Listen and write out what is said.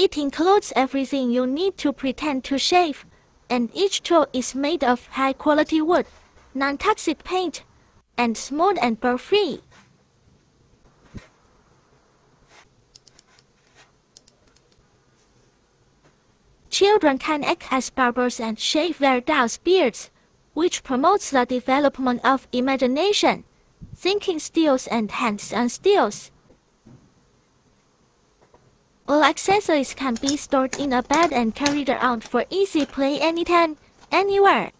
It includes everything you need to pretend to shave, and each tool is made of high-quality wood, non-toxic paint, and smooth and burr-free. Children can act as barbers and shave their dolls' beards, which promotes the development of imagination, thinking skills, and hands-on skills. All accessories can be stored in a bag and carried around for easy play anytime, anywhere.